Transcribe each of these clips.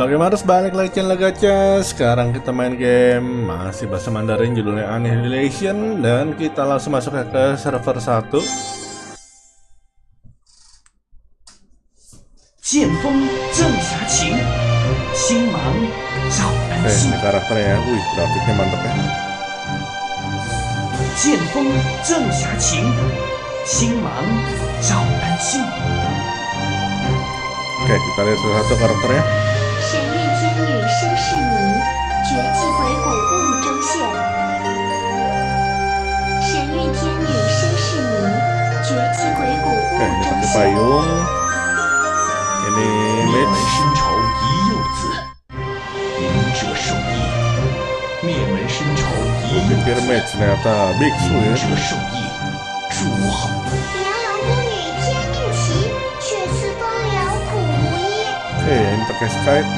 Halo gamers, balik lagi channel Gacha. Sekarang kita main game masih bahasa Mandarin, judulnya Annihilation. Dan kita langsung masuk ke server 1. Ini karakternya ya, wih grafiknya mantep ya. Oke, kita lihat satu karakternya. Oke, ini pakai payung. Ini mage. Gue pikir mage, ternyata biksu ya. Oke, ini pakai Skype.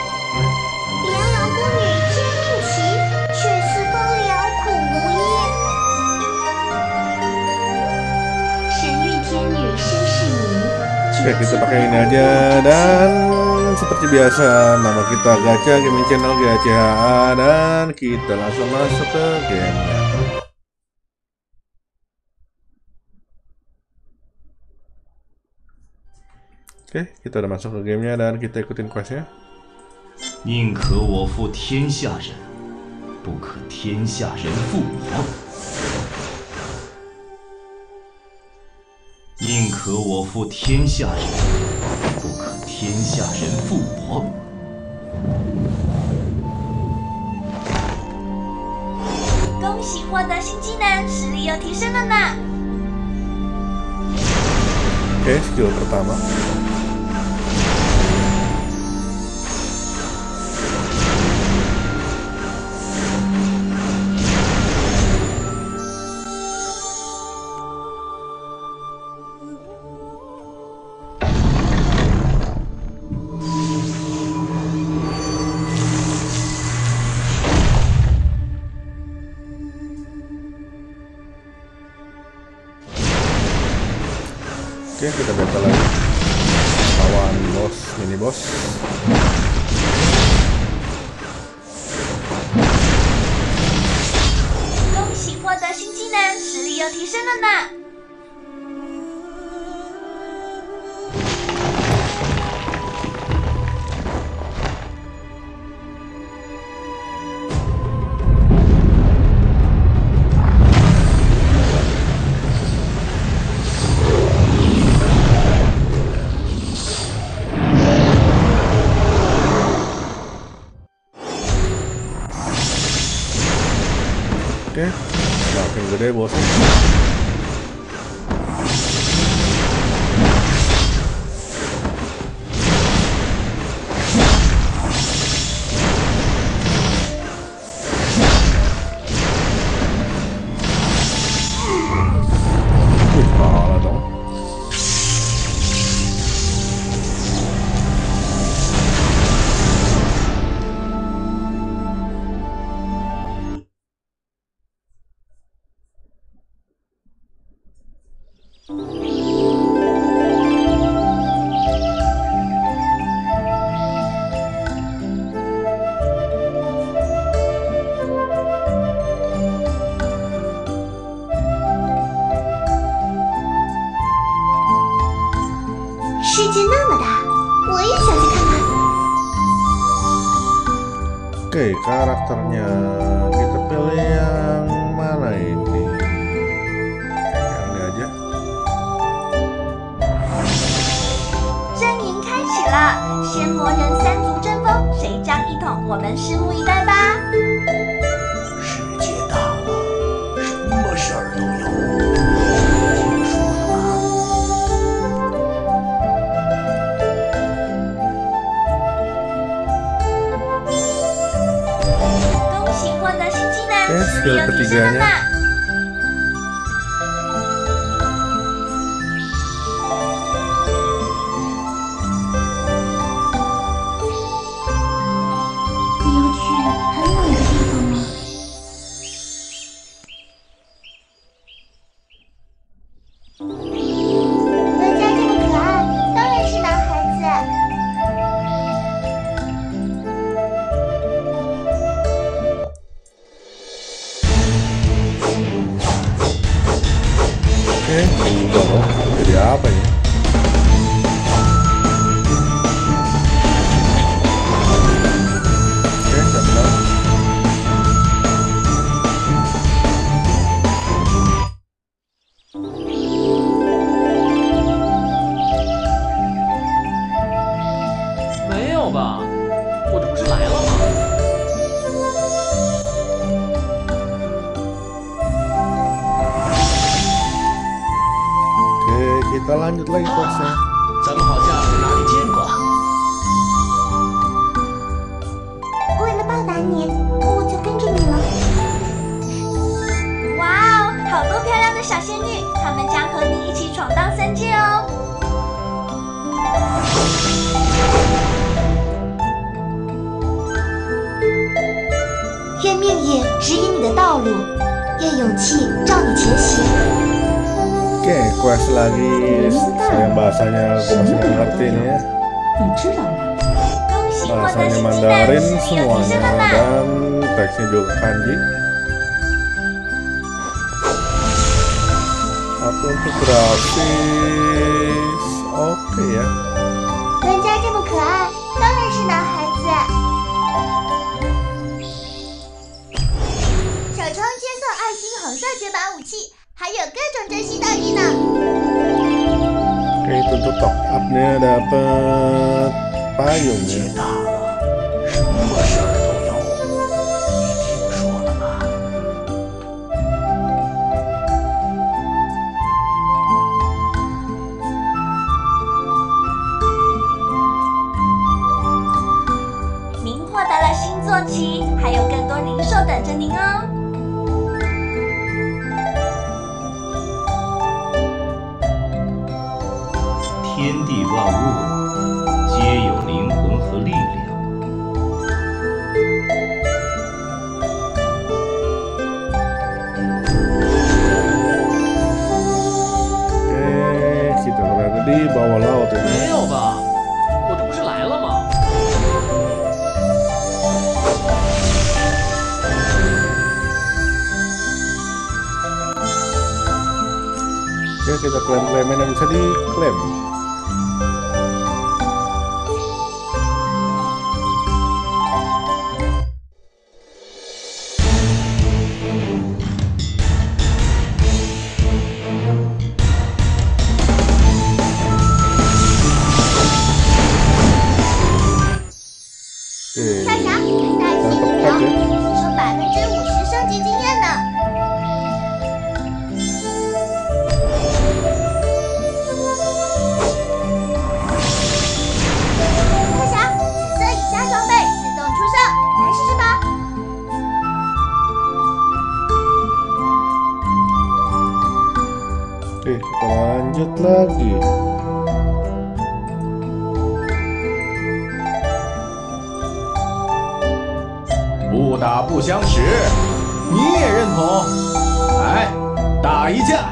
Oke, kita pakai ini aja. Dan seperti biasa, nama kita Gacha Gaming Channel Gacha. Dan kita langsung masuk ke gamenya. Oke, kita udah masuk ke gamenya dan kita ikutin questnya. 宁可我负天下人，不可天下人负我。宁可我负天下人，不可天下人负我。 恭喜获得新技能，实力又提升了呢。 Oke, skill pertama. Oke, kita battle lagi lawan mini boss. 恭喜获得新技能，实力又提升了呢。 Oke, makin gede bosnya. Kalah dong. Oke, karakternya kita pilih yang mana ini? Yang ini aja. 阵营开启了，仙魔人三足争锋，谁将一统？我们拭目以待吧。 世界大了，什么事儿都有。听说了吗？ 恭喜获得新技能， 实力 skill 又提升了呢。 ketiganya. kita lanjut lagi questnya. 咱们好像在哪里见过。 为了报答你，我就跟着你了。哇哦，好多漂亮的小仙女，她们将和你一起闯荡3界哦。愿命运指引你的道路，愿勇气照你前行。 Oke, quest lagi. Sayang bahasanya aku masih nggak ngerti nih ya. 你知道吗？ Bahasanya Mandarin semuanya dan teksnya juga kanji. Tapi untuk grafis oke ya. 人家这么可爱，当然是男孩子。小冲接受爱心红色绝版武器，还有各种珍稀大衣呢。 Oke, itu untuk top up-nya dapat payung 世 ya. 界大了，什么事儿都有。你听说了吗？ 您获得了星座旗，还有更多零售等着您哦。 天地万物皆有灵魂和力量。 Oke, kita berada di bawah laut ini. 没有吧？我这不是来了吗？ Oke, kita klaim-klaimin yang bisa diklaim. Oke, 跳啥？带新疫苗，吸收50%升级经验呢。 大侠，紫色以下装备自动出售，来试试吧。 oke, kita lanjut lagi. 不打不相识，你也认同？来，打一架！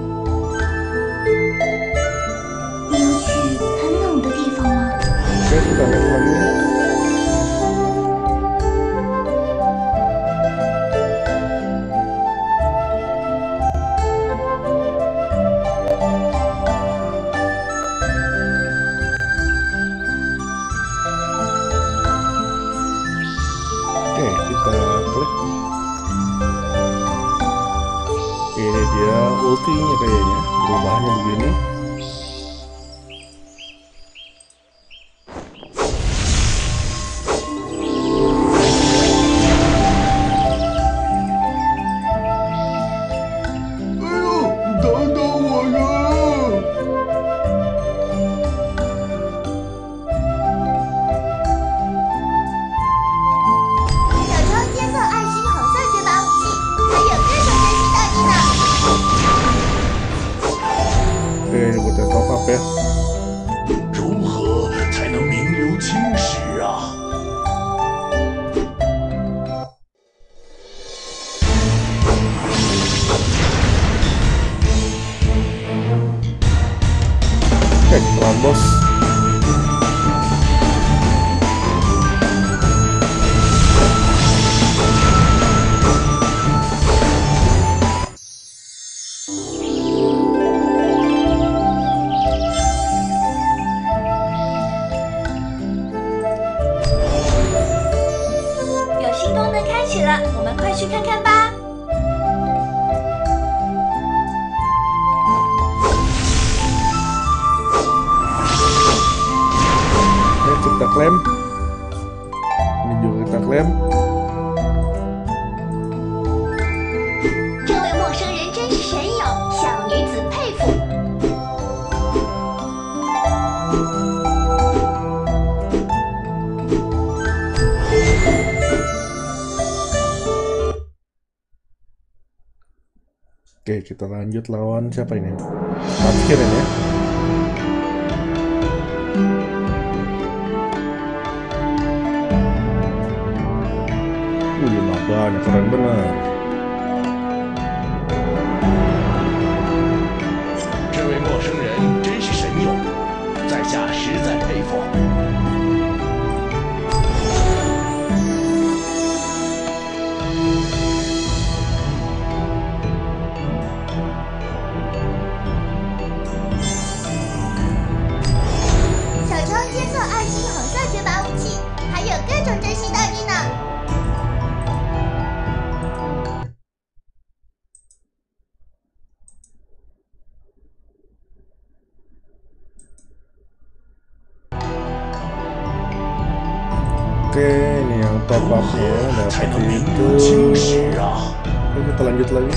你有去很冷的地方吗？ Oke, kita lanjut lagi. Oke, kita klik. Ini dia ultinya kayaknya, berubahnya begini. ya. 如何才能名留青史啊？ Oke, pelan bos. Kita klaim. Ini juga kita klaim. 这位陌生人真是神勇，小女子佩服。 Oke, kita lanjut lawan siapa ini? Parkir ini ya. Banyak, keren benar. 这位陌生人真是神勇，在下实在佩服。 小抽接受2星红色绝拔武器，还有各种珍稀大技呢。 Oke, ini yang top up-nya dapat itu. Oke, kita lanjut lagi.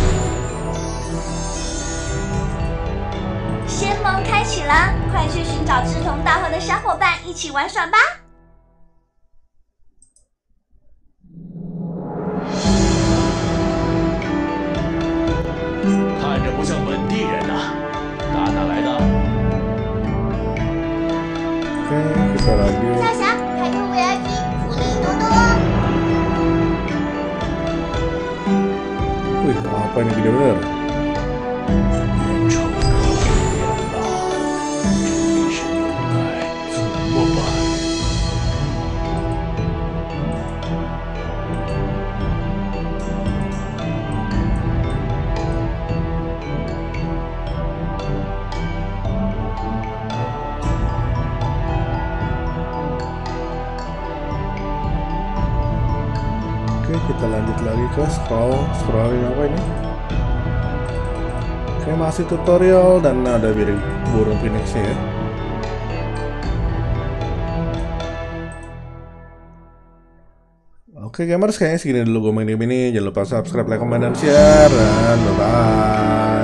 仙盟开启了，快去寻找志同道合的小伙伴，一起玩耍吧！ 看着不像本地人呐，打哪来的？ Oke, kita lanjut. 大侠，开通 VIP， 福利多多哦！ Wih, apa ini gede bener? 冤仇可变了，这是牛奶怎么办？ Oke, kita lanjut lagi ke scrolling apa ini? Oke, masih tutorial dan ada burung phoenix-nya ya. Oke gamers, kayaknya segini dulu gue main game ini. Jangan lupa subscribe, like, comment, dan share, dan bye-bye.